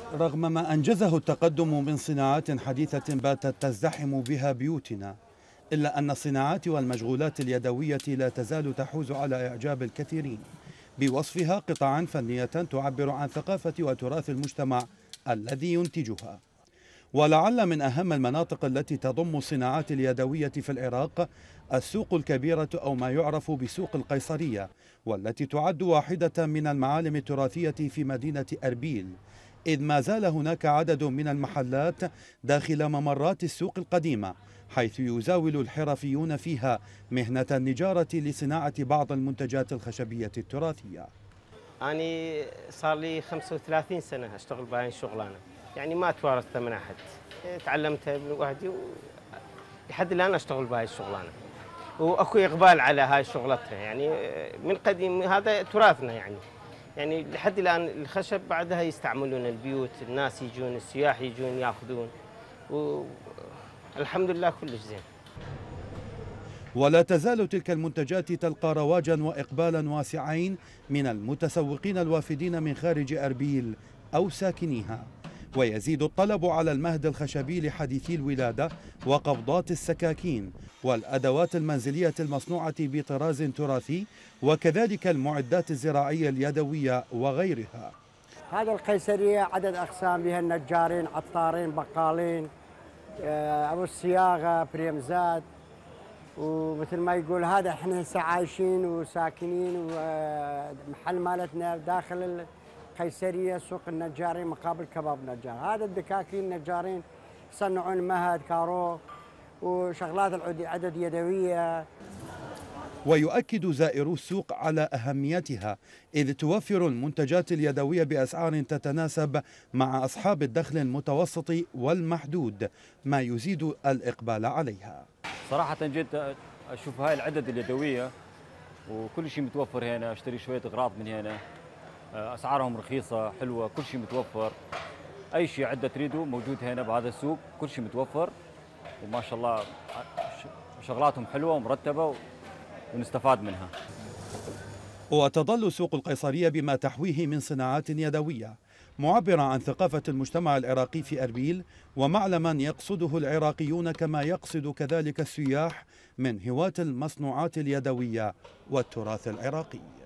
رغم ما أنجزه التقدم من صناعات حديثة باتت تزدحم بها بيوتنا، إلا أن الصناعات والمشغولات اليدوية لا تزال تحوز على إعجاب الكثيرين بوصفها قطعا فنية تعبر عن ثقافة وتراث المجتمع الذي ينتجها. ولعل من أهم المناطق التي تضم الصناعات اليدوية في العراق السوق الكبيرة أو ما يعرف بسوق القيصرية، والتي تعد واحدة من المعالم التراثية في مدينة أربيل، إذ ما زال هناك عدد من المحلات داخل ممرات السوق القديمة، حيث يزاول الحرفيون فيها مهنة النجارة لصناعة بعض المنتجات الخشبية التراثية. أنا صار لي 35 سنة أشتغل بهاي الشغلانة، يعني ما توارثتها من أحد، تعلمتها لوحدي لحد الآن أشتغل بهاي الشغلانة، وأكو إقبال على هاي شغلتها، يعني من قديم هذا تراثنا يعني لحد الآن الخشب بعدها يستعملون البيوت، الناس يجون، السياح يجون ياخذون، والحمد لله كلش زين. ولا تزال تلك المنتجات تلقى رواجا وإقبالا واسعين من المتسوقين الوافدين من خارج أربيل أو ساكنيها، ويزيد الطلب على المهد الخشبي لحديثي الولادة وقبضات السكاكين والأدوات المنزلية المصنوعة بطراز تراثي، وكذلك المعدات الزراعية اليدوية وغيرها. هذا القيصرية عدد أقسام بها النجارين، عطارين، بقالين، أبو الصياغة، بريمزات، ومثل ما يقول هذا احنا هسه عايشين وساكنين، ومحل مالتنا داخل القيصرية سوق النجارين مقابل كباب نجار. هذا الدكاكين نجارين يصنعون مهد كارو وشغلات عدد يدوية. ويؤكد زائرو السوق على أهميتها، إذ توفر المنتجات اليدوية بأسعار تتناسب مع أصحاب الدخل المتوسط والمحدود، ما يزيد الإقبال عليها. صراحة جيت أشوف هاي العدد اليدوية وكل شيء متوفر هنا، أشتري شوية أغراض من هنا، أسعارهم رخيصة حلوة، كل شيء متوفر، أي شيء عدة تريده موجود هنا بهذا السوق، كل شيء متوفر، وما شاء الله شغلاتهم حلوة ومرتبة ونستفاد منها. وتظل سوق القيصرية بما تحويه من صناعات يدوية معبرة عن ثقافة المجتمع العراقي في أربيل، ومعلما يقصده العراقيون كما يقصد كذلك السياح من هواة المصنوعات اليدوية والتراث العراقي.